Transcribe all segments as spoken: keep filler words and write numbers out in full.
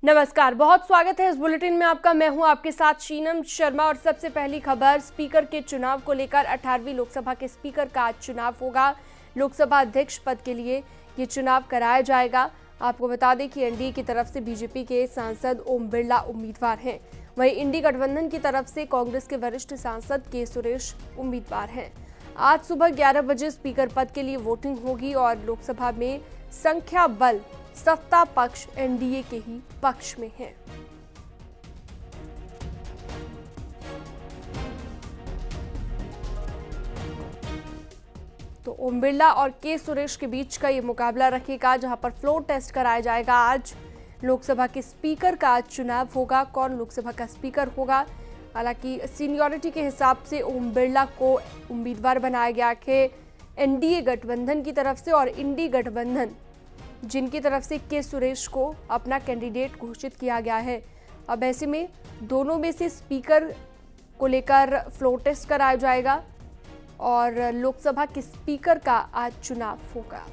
नमस्कार, बहुत स्वागत है इस बुलेटिन में आपका। मैं हूं आपके साथ शीनम शर्मा और सबसे पहली खबर स्पीकर के चुनाव को लेकर। अठारहवीं लोकसभा के स्पीकर का आज चुनाव होगा। लोकसभा अध्यक्ष पद के लिए ये चुनाव कराया जाएगा। आपको बता दें कि एनडीए की तरफ से बीजेपी के सांसद ओम बिरला उम्मीदवार हैं, वहीं इंडी गठबंधन की तरफ से कांग्रेस के वरिष्ठ सांसद के सुरेश उम्मीदवार हैं। आज सुबह ग्यारह बजे स्पीकर पद के लिए वोटिंग होगी और लोकसभा में संख्या बल सत्ता पक्ष एनडीए के ही पक्ष में है। तो ओम बिरला और के सुरेश के बीच का ये मुकाबला रखेगा, जहां पर फ्लोर टेस्ट कराया जाएगा। आज लोकसभा के स्पीकर का आज चुनाव होगा। कौन लोकसभा का स्पीकर होगा? हालांकि सीनियरिटी के हिसाब से ओम बिरला को उम्मीदवार बनाया गया है एनडीए गठबंधन की तरफ से, और इंडी गठबंधन जिनकी तरफ से के सुरेश को अपना कैंडिडेट घोषित किया गया है। अब ऐसे में दोनों में से स्पीकर को लेकर फ्लोर टेस्ट कराया जाएगा और लोकसभा के स्पीकर का आज चुनाव होगा।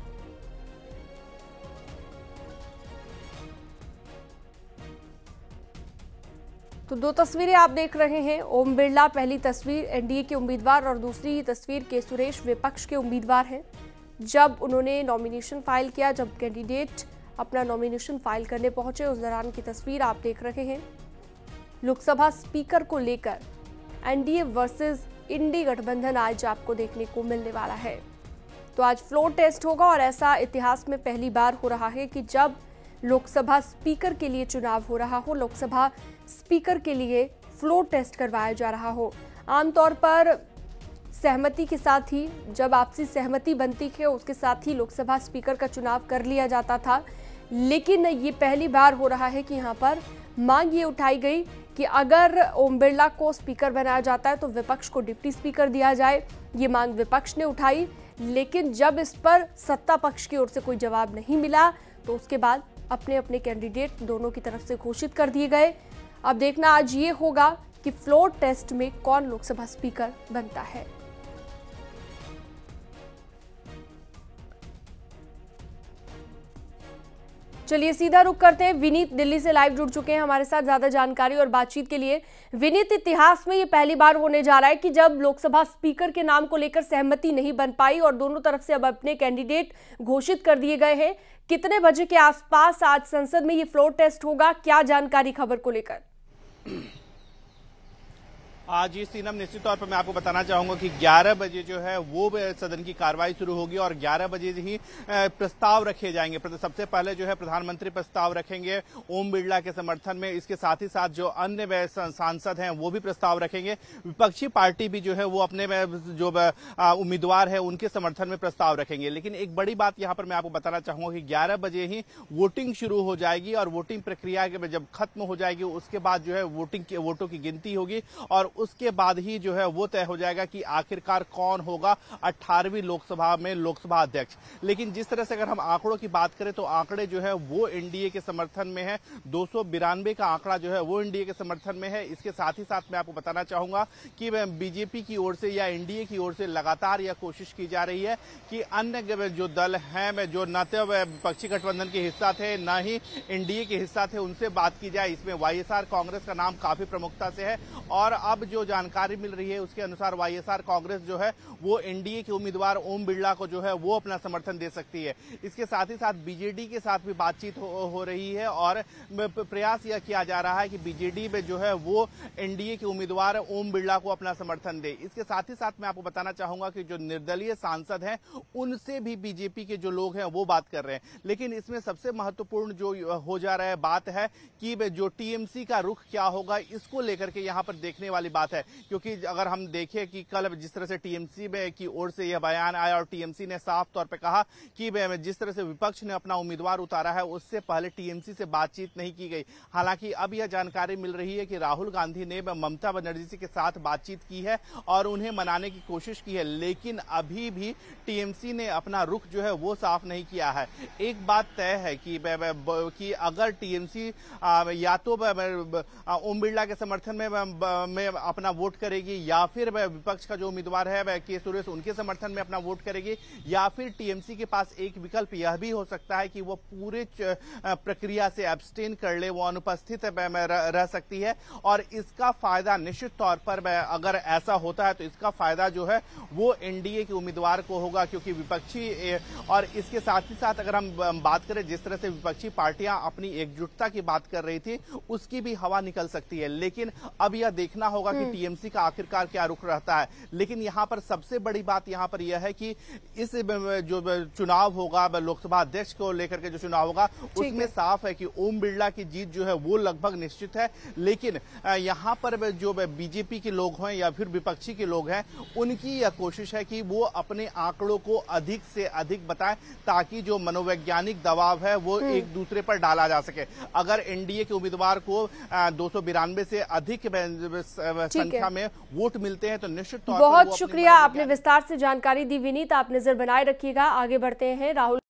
तो दो तस्वीरें आप देख रहे हैं। ओम बिरला पहली तस्वीर एनडीए के उम्मीदवार और दूसरी तस्वीर के सुरेश विपक्ष के उम्मीदवार हैं। जब उन्होंने नॉमिनेशन फाइल किया, जब कैंडिडेट अपना नॉमिनेशन फाइल करने पहुंचे, उस दौरान की तस्वीर आप देख रहे हैं। लोकसभा स्पीकर को लेकर एनडीए वर्सेस इंडी गठबंधन आज आपको देखने को मिलने वाला है। तो आज फ्लोर टेस्ट होगा और ऐसा इतिहास में पहली बार हो रहा है कि जब लोकसभा स्पीकर के लिए चुनाव हो रहा हो, लोकसभा स्पीकर के लिए फ्लोर टेस्ट करवाया जा रहा हो। आमतौर पर सहमति के साथ ही, जब आपसी सहमति बनती है, उसके साथ ही लोकसभा स्पीकर का चुनाव कर लिया जाता था। लेकिन ये पहली बार हो रहा है कि यहाँ पर मांग ये उठाई गई कि अगर ओम बिरला को स्पीकर बनाया जाता है तो विपक्ष को डिप्टी स्पीकर दिया जाए। ये मांग विपक्ष ने उठाई, लेकिन जब इस पर सत्ता पक्ष की ओर से कोई जवाब नहीं मिला तो उसके बाद अपने अपने कैंडिडेट दोनों की तरफ से घोषित कर दिए गए। अब देखना आज ये होगा कि फ्लोर टेस्ट में कौन लोकसभा स्पीकर बनता है। चलिए सीधा रुख करते हैं। विनीत दिल्ली से लाइव जुड़ चुके हैं हमारे साथ ज्यादा जानकारी और बातचीत के लिए। विनीत, इतिहास में ये पहली बार होने जा रहा है कि जब लोकसभा स्पीकर के नाम को लेकर सहमति नहीं बन पाई और दोनों तरफ से अब अपने कैंडिडेट घोषित कर दिए गए हैं। कितने बजे के आसपास आज संसद में ये फ्लोर टेस्ट होगा? क्या जानकारी खबर को लेकर? आज ये सीनम निश्चित तौर पर मैं आपको बताना चाहूंगा कि ग्यारह बजे जो है वो सदन की कार्रवाई शुरू होगी और ग्यारह बजे ही प्रस्ताव रखे जाएंगे। सबसे पहले जो है प्रधानमंत्री प्रस्ताव रखेंगे ओम बिरला के समर्थन में। इसके साथ ही साथ जो अन्य सांसद हैं वो भी प्रस्ताव रखेंगे। विपक्षी पार्टी भी जो है वो अपने जो उम्मीदवार है उनके समर्थन में प्रस्ताव रखेंगे। लेकिन एक बड़ी बात यहाँ पर मैं आपको बताना चाहूंगा कि ग्यारह बजे ही वोटिंग शुरू हो जाएगी और वोटिंग प्रक्रिया जब खत्म हो जाएगी उसके बाद जो है वोटिंग की वोटों की गिनती होगी और उसके बाद ही जो है वो तय हो जाएगा कि आखिरकार कौन होगा अठारहवीं लोकसभा में लोकसभा अध्यक्ष। लेकिन जिस तरह से अगर हम आंकड़ों की बात करें तो आंकड़े जो है वो एनडीए के समर्थन में है। दो सौ बिरानवे का आंकड़ा जो है वो एनडीए के समर्थन में है। इसके साथ ही साथ मैं आपको बताना चाहूंगा कि बीजेपी की ओर से या एनडीए की ओर से लगातार यह कोशिश की जा रही है कि अन्य जो दल हैं, जो न तो विपक्षी गठबंधन के हिस्सा थे न ही एनडीए के हिस्सा थे, उनसे बात की जाए। इसमें वाईएसआर कांग्रेस का नाम काफी प्रमुखता से है और अब जो जानकारी मिल रही है उसके अनुसार वाईएसआर कांग्रेस जो है वो एनडीए के उम्मीदवार ओम बिरला को जो है वो अपना समर्थन दे सकती है। इसके साथ ही साथ बीजेडी के साथ भी बातचीत हो, हो रही है और प्रयास यह किया जा रहा है कि बीजेडी में जो है वो एनडीए के उम्मीदवार ओम बिरला को अपना समर्थन दे। इसके साथ ही साथ मैं आपको बताना चाहूंगा कि जो निर्दलीय सांसद हैं उनसे भी बीजेपी के जो लोग हैं वो बात कर रहे हैं। लेकिन इसमें सबसे महत्वपूर्ण जो हो जा रहा है बात है कि जो टीएमसी का रुख क्या होगा, इसको लेकर के यहाँ पर देखने वाली बात है। क्योंकि अगर हम देखें कि कल जिस तरह से टीएमसी में की ओर से यह बयान आया और टीएमसी ने साफ तौर पे कहा कि जिस तरह से विपक्ष ने अपना उम्मीदवार उतारा है उससे पहले टीएमसी से बातचीत नहीं की गई। हालांकि अब यह जानकारी मिल रही है कि राहुल गांधी ने ममता बनर्जी के साथ बातचीत की है और उन्हें मनाने की कोशिश की है, लेकिन अभी भी टीएमसी ने अपना रुख जो है वो साफ नहीं किया है। एक बात तय है कि, कि अगर टीएमसी या तो ओम बिरला के समर्थन में अपना वोट करेगी, या फिर विपक्ष का जो उम्मीदवार है के सुरेश उनके समर्थन में अपना वोट करेगी, या फिर टीएमसी के पास एक विकल्प यह भी हो सकता है कि वो पूरे प्रक्रिया से एब्सटेन कर ले, वो अनुपस्थित रह सकती है। और इसका फायदा निश्चित तौर पर अगर ऐसा होता है तो इसका फायदा जो है वो एनडीए के उम्मीदवार को होगा, क्योंकि विपक्षी और इसके साथ ही साथ अगर हम बात करें जिस तरह से विपक्षी पार्टियां अपनी एकजुटता की बात कर रही थी, उसकी भी हवा निकल सकती है। लेकिन अब यह देखना होगा कि टीएमसी का आखिरकार क्या रुख रहता है। लेकिन यहां पर सबसे बड़ी बात यहां पर यह है कि इस जो चुनाव होगा, लोकसभा अध्यक्ष को लेकर के जो चुनाव होगा, उसमें साफ है कि ओम बिरला की जीत जो है वो लगभग निश्चित है। लेकिन यहां पर जो बीजेपी के लोग हैं या फिर विपक्षी के लोग हैं, उनकी यह कोशिश है कि वो अपने आंकड़ों को अधिक से अधिक बताएं, ताकि जो मनोवैज्ञानिक दबाव है वो एक दूसरे पर डाला जा सके। अगर एनडीए के उम्मीदवार को दो सौ बिरानवे से अधिक संख्या में वोट मिलते हैं तो निश्चित तौर पर बहुत शुक्रिया, आपने विस्तार से जानकारी दी विनीत। आप नजर बनाए रखिएगा। आगे बढ़ते हैं राहुल।